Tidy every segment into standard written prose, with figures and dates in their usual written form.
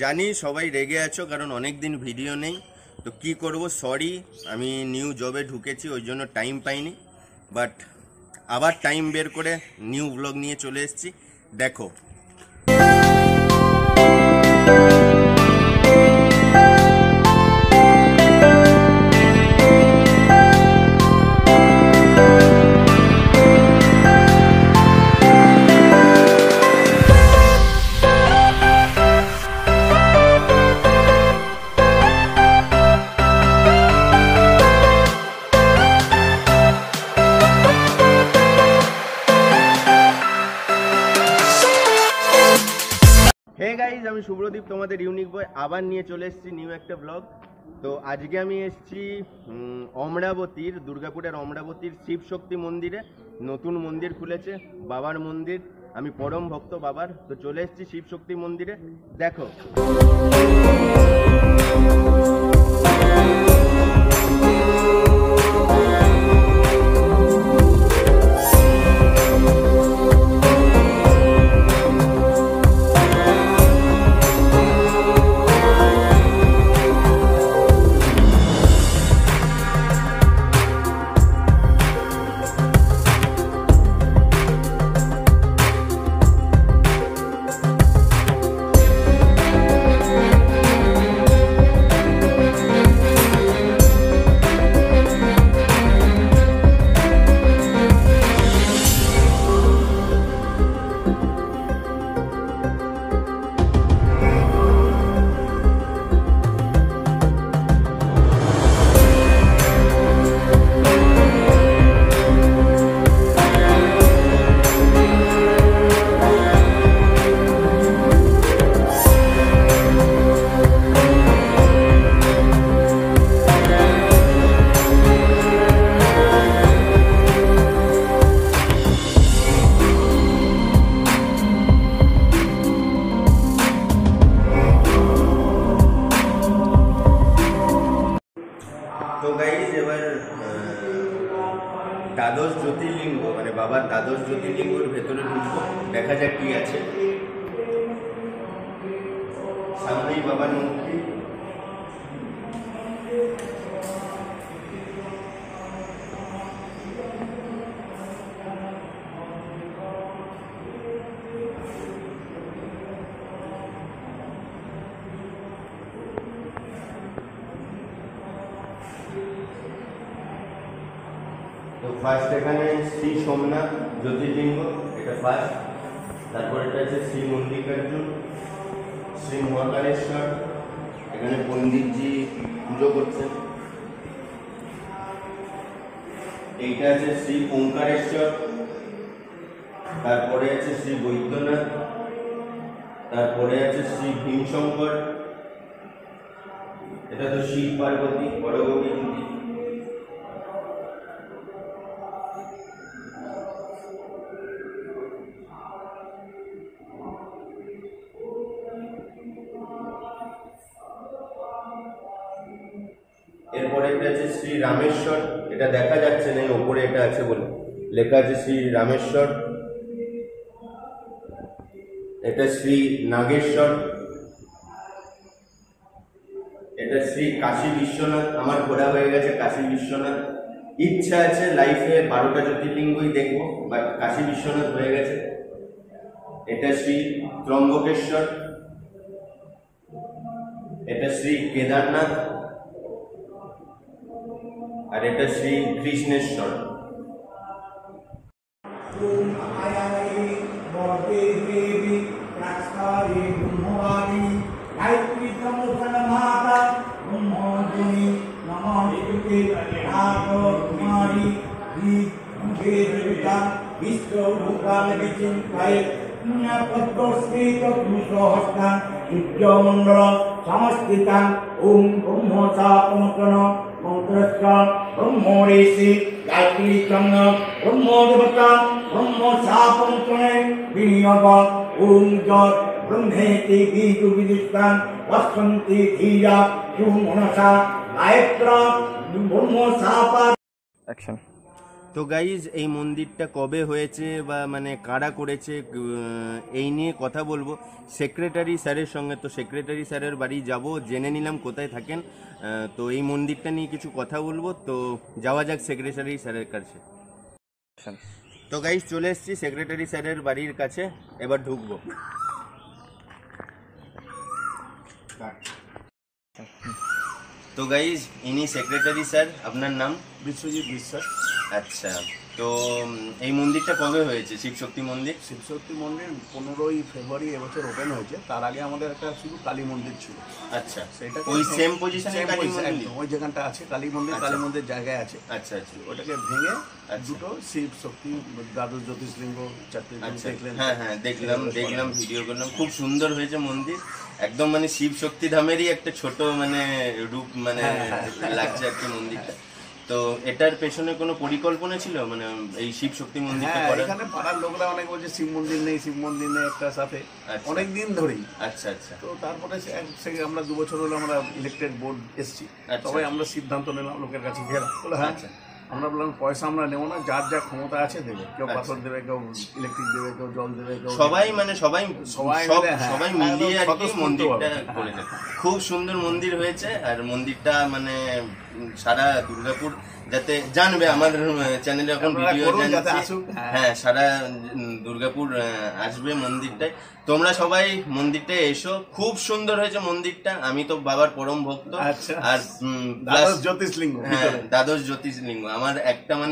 জানি সবাই রেগে আছো কারণ অনেক দিন ভিডিও নেই, তো কি করব, সরি। আমি নিউ জবে ঢুকেছি, ওই জন্য টাইম পাইনি, বাট আবার টাইম বের করে নিউ ব্লগ নিয়ে চলে এসেছি। দেখো হে গাইজ, আমি শুভ্রদীপ, তোমাদের ইউনিক বয় আবার নিয়ে চলে এসেছি নিউ একটা ব্লগ। তো আজকে আমি এসেছি অমরাবতীর, দুর্গাপুরের অমরাবতীর শিব শক্তি মন্দিরে। নতুন মন্দির খুলেছে, বাবার মন্দির। আমি পরম ভক্ত বাবার, তো চলে এসেছি শিব শক্তি মন্দিরে। দেখো এবার দ্বাদশ জ্যোতির্লিঙ্গ মানে বাবার দ্বাদশ জ্যোতির্লিঙ্গের ভেতরে ঢুকবো, দেখা যাক কি আছে। সামনেই বাবার মূর্তি। তো ফার্স্ট এখানে শ্রী সোমনাথ জ্যোতির্লিঙ্গ, এটা ফার্স্ট। তারপর এটা আছে শ্রী মল্লিকার্জুন, শ্রী মহাকালেশ্বর, এখানে পণ্ডিতজি পুজো করছেন। এইটা আছে শ্রী ওঙ্কারেশ্বর, তারপরে আছে শ্রী বৈদ্যনাথ, তারপরে আছে শ্রী ভীমশঙ্কর, এটা তো শিব পার্বতী বড়গোবিন্দ। এরপরে এটা আছে শ্রী রামেশ্বর, এটা দেখা যাচ্ছে না, ওপরে এটা আছে বলে লেখা আছে শ্রী রামেশ্বর। এটা শ্রী নাগেশ্বর, এটা শ্রী কাশী বিশ্বনাথ। আমার ঘোরা হয়ে গেছে কাশী বিশ্বনাথ, ইচ্ছা আছে লাইফে 12টা জ্যোতির্লিঙ্গই দেখবো, বাট কাশী বিশ্বনাথ হয়ে গেছে। এটা শ্রী ত্রম্বকেশ্বর, এটা শ্রী কেদারনাথ, আর এটা শ্রী কৃষ্ণেশ্বর। समस्थितां ओम ब्रह्मोत्सापमकन मंत्रश्च ब्रह्मोरेषि गायत्री चंग ब्रह्मोदेवता ब्रह्मोत्सापमकने विनियोग ओम जप ब्रह्मेति गीतु विदिष्टां वसन्ति धीया सुमनसा गायत्र ब्रह्मोत्साप। एक्शन। তো গাইজ এই মন্দিরটা কবে হয়েছে বা মানে কারা করেছে এই নিয়ে কথা বলবো সেক্রেটারি স্যারের সঙ্গে। তো সেক্রেটারি স্যারের বাড়ি যাব, জেনে নিলাম কোথায় থাকেন। তো এই মন্দিরটা নিয়ে কিছু কথা বলবো, তো যাওয়া যাক সেক্রেটারি স্যারের কাছে। তো গাইজ চলে এসেছি সেক্রেটারি স্যারের বাড়ির কাছে, এবার ঢুকবো। তো গাইজ ইনি সেক্রেটারি স্যার, আপনার নাম? বিশ্বজিৎ বিশ্বাস। আচ্ছা, তো এই মন্দিরটা কবে হয়েছে? শিবশক্তি মন্দির? শিবশক্তি মন্দির 15ই ফেব্রুয়ারি এবছর ওপেন হয়েছে। তার আগে আমাদের একটা শুধু কালী মন্দির ছিল। আচ্ছা, সেটা ওই সেম পজিশনে কালী মন্দির, ওই যেখানটা আছে কালী মন্দির, কালী মন্দির জায়গায় আছে। আচ্ছা আচ্ছা, ওটাকে ভেঙে দুটো শিব শক্তি দ্বাদশ জ্যোতির্লিঙ্গ চারটে দেখলেন? হ্যাঁ হ্যাঁ, দেখলাম ভিডিও করলাম, খুব সুন্দর হয়েছে মন্দির, একদম মানে শিব শক্তি ধামেরই একটা ছোট মানে রূপ মানে লাগছে একটা মন্দিরটা। তো এটার পেছনে কোনো পরিকল্পনা ছিল মানে এই শিব শক্তি মন্দিরটা করার? এখানে পাড়ার লোকরা অনেক বলছে শিব মন্দির নেই, শিব মন্দির নেই একটা সাথে, অনেক দিন ধরেই। আচ্ছা আচ্ছা, তো তারপরে আমরা 2 বছর হলো আমরা ইলেকটেড বোর্ড এসছি, তবে আমরা সিদ্ধান্ত নিলাম লোকের কাছে ঘেরা বলে হ্যাঁ আমরা বললাম পয়সা আমরা নেবো না, যার যা ক্ষমতা আছে দেবে, কেউ পাথর দেবে, কেউ ইলেকট্রিক দেবে, কেউ জল দেবে, কেউ সবাই মানে সবাই মিলিয়ে আর কি মন্দিরটা করেছে। খুব সুন্দর মন্দির হয়েছে, আর মন্দিরটা মানে সারা দুর্গাপুর যাতে জানবে, আমাদের চ্যানেলে এখন ভিডিও যাচ্ছে, হ্যাঁ সারা দুর্গাপুর আসবে মন্দিরটায়। তোমরা সবাই মন্দিরটায় এসো, খুব সুন্দর হয়েছে মন্দিরটা, আমি তো বাবার পরম ভক্ত। আর দ্বাদশ জ্যোতির্লিঙ্গ আমার একটা মানে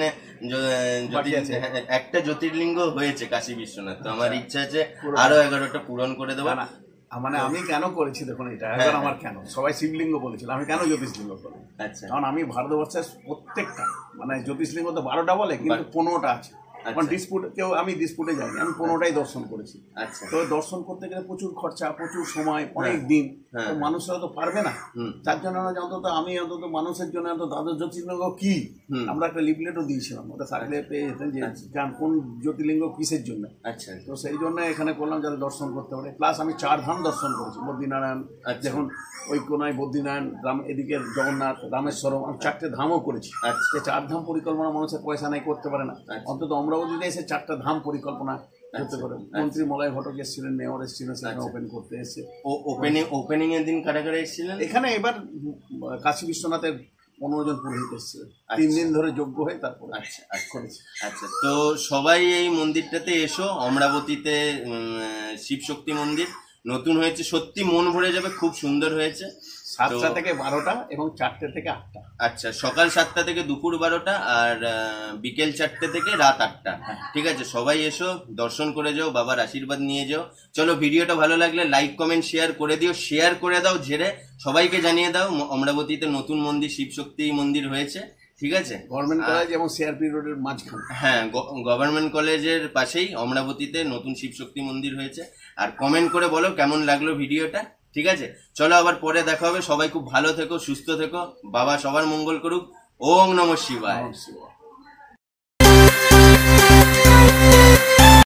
একটা জ্যোতির্লিঙ্গ হয়েছে কাশী বিশ্বনাথ, তো আমার ইচ্ছা আছে আরো 11টা পূরণ করে দেবো। মানে আমি কেন করেছি দেখুন, এটা এবার আমার কেন সবাই শিবলিঙ্গ বলেছিল, আমি কেন জ্যোতিষলিঙ্গ করি? আচ্ছা, কারণ আমি ভারতবর্ষের প্রত্যেকটা মানে জ্যোতিষলিঙ্গ তো 12টা বলে, কিন্তু 15টা আছে। আমি ডিসপুটে যাইনি, আমি 15টাই দর্শন করেছি। তো দর্শন করতে গেলে প্রচুর খরচা, প্রচুর সময়, অনেক দিন, মানুষরা তো পারবে না। তার জন্য আমি অন্তত মানুষের জন্য দ্বাদশ জ্যোতির্লিঙ্গ কি, আমরা একটা লিফলেটও দিয়েছিলাম, ওটা থাকলে পেয়ে যেতেন যে কোন জ্যোতির্লিঙ্গ কিসের জন্য। তো সেই জন্য এখানে করলাম যাতে দর্শন করতে পারে। প্লাস আমি 4 ধাম দর্শন করেছি, বদ্রীনারায়ণ, দেখুন ওই কোনায় বদ্রীনারায়ণ, এদিকে জগন্নাথ, রামেশ্বরম, আমি 4টে ধামও করেছি। 4 ধাম পরিকল্পনা মানুষের পয়সা নাই করতে পারে না, অন্তত অমরাবতীতে এসে 4টা ধাম পরিকল্পনা করতে পারে। মন্ত্রী মলয় ঘটক এসেছিলেন, মেয়র এসেছিলেন, সেখানে ওপেন করতে এসে। ওপেনিং এর দিন কারা কারা এসেছিলেন এখানে? এবার কাশী বিশ্বনাথের 15 জন পুরোহিত এসেছিল, 3 দিন ধরে যজ্ঞ হয়ে তারপর করেছি। আচ্ছা, তো সবাই এই মন্দিরটাতে এসো, অমরাবতীতে শিব শক্তি মন্দির নতুন হয়েছে, সত্যি মন ভরে যাবে, খুব সুন্দর হয়েছে। 7টা থেকে 12টা এবং 4টে থেকে 8টা। আচ্ছা, সকাল 7টা থেকে দুপুর 12টা, আর বিকেল 4টে থেকে রাত 8টা। ঠিক আছে, সবাই এসো, দর্শন করে যাও, বাবার আশীর্বাদ নিয়ে যাও। চলো, ভিডিওটা ভালো লাগলে লাইক কমেন্ট শেয়ার করে দিও, শেয়ার করে দাও ঝেড়ে, সবাইকে জানিয়ে দাও অমরাবতীতে নতুন মন্দির শিব শক্তি মন্দির হয়েছে। ঠিক আছে, গভর্নমেন্ট কলেজ এবং সিআরপি রোডের মাঝখানে, হ্যাঁ গভর্নমেন্ট কলেজের পাশেই অমরাবতীতে নতুন শিব শক্তি মন্দির হয়েছে। আর কমেন্ট করে বলো কেমন লাগলো ভিডিওটা। ঠিক আছে, চলো আবার পরে দেখা হবে। সবাই খুব ভালো থেকো, সুস্থ থেকো, বাবা সবার মঙ্গল করুক। ওম নমঃ শিবায়।